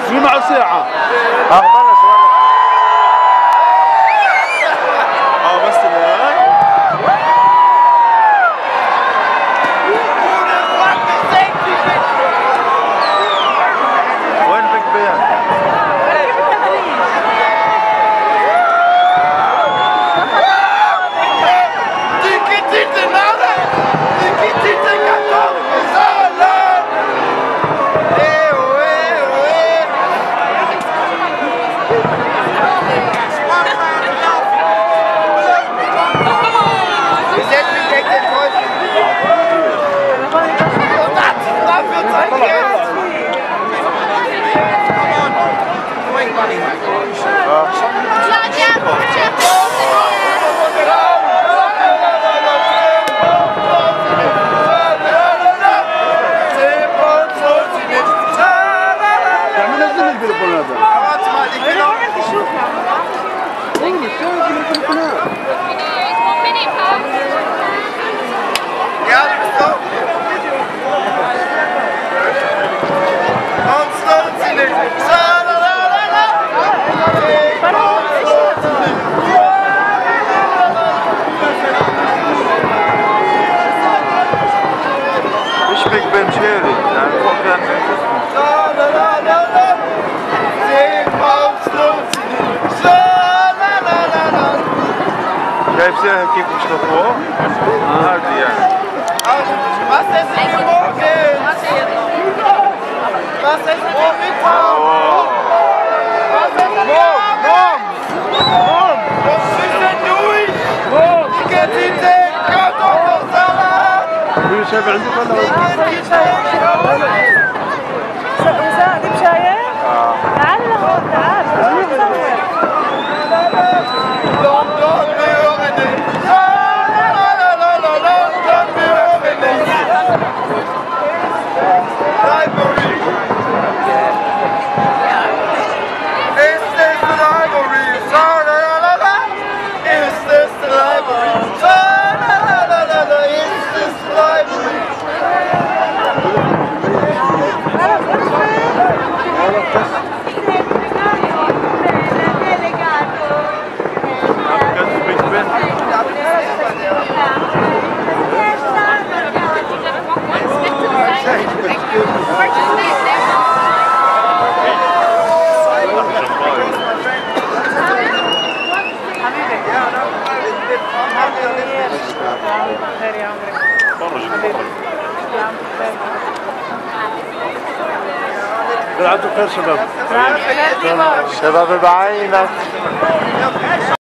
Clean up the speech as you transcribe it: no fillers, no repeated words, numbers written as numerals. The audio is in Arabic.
في مع ساعة. بلش بس الآن. وين بيج بان؟ بيج بان شيري يعني فوق كان شايف ساهم كيف مشطفوه؟ هادي يعني شايف عندك ولا وزاد بشايف؟ تعال لهون تعال بالعدو خير شباب. شباب بعينك.